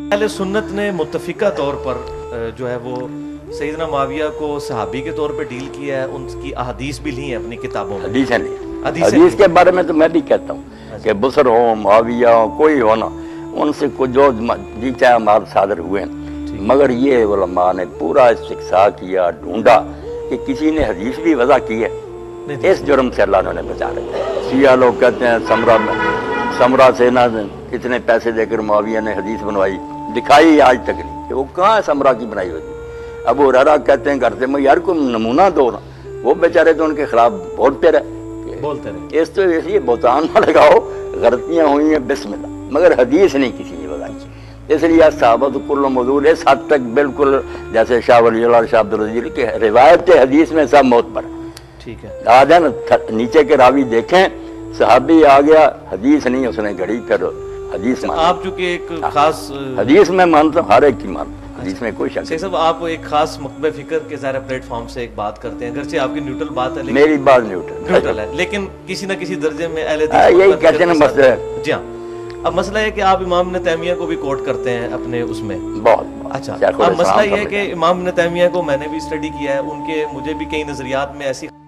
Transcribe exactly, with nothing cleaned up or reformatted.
اہل سنت نے متفقہ طور پر جو ہے وہ سیدنا معاویہ کو صحابی کے طور پہ ڈیل کیا ہے، ان کی احادیث بھی لی ہیں اپنی کتابوں میں. حدیث نہیں، حدیث کے بارے میں تو میں بھی کہتا ہوں کہ بسر ہو، معاویہ ہو، کوئی ہونا، ان سے کچھ جو جی چاہے مال صادر ہوئے ہیں، مگر یہ علماء نے پورا استقصاء کیا، ڈھونڈا کہ کسی نے حدیث بھی وضع کی ہے. اس جرم سے اللہ نے بچا رکھا. شیعہ لوگ کہتے ہیں سمرہ میں سمرہ سے نہ اتنے پیسے دے کر معاویہ نے حدیث بنوائی، دکھائی آج تک نہیں کہ وہ کہاں ہے سمرہ کی بنائی ہوئی. ابو ہریرہ کہتے ہیں کرتے میں یار کوئی نمونہ دو نا، وہ بیچارے تو ان کے خلاف بولتے رہے بولتے رہے اس تو یہ بہتان نہ لگاؤ، غلطیاں ہوئی ہیں بسم اللہ، مگر حدیث نہیں کسی نے بتائی. اس لیے صحابہ تو کل موضوع اس حد تک بالکل جیسے شاہ ولی اللہ شاہ عبدالعزیز کی روایت حدیث میں سب موت پر. ٹھیک ہے، آ جائیں نیچے کے راوی دیکھیں، صحابی آ گیا، حدیث نہیں اس نے گھڑی، پھر حدیث مان. آپ چونکہ ایک خاص حدیث میں مانتا ہوں، ہر ایک کی مانتا ہوں، حدیث میں کوئی شک شیخ صاحب آپ ایک خاص مکتبہ فکر کے ظاہر پلیٹ فارم سے ایک بات کرتے ہیں، اگرچہ آپ کی نیوٹرل بات ہے، میری بات نیوٹرل نیوٹرل ہے، لیکن کسی نہ کسی درجے میں اہل یہی کہتے ہیں مسئلہ. جی ہاں، اب مسئلہ ہے کہ آپ امام ابن تیمیہ کو بھی کوٹ کرتے ہیں اپنے اس میں. بہت اچھا، اب مسئلہ یہ ہے کہ امام ابن تیمیہ کو میں نے بھی اسٹڈی کیا ہے، ان کے مجھے بھی کئی نظریات میں ایسی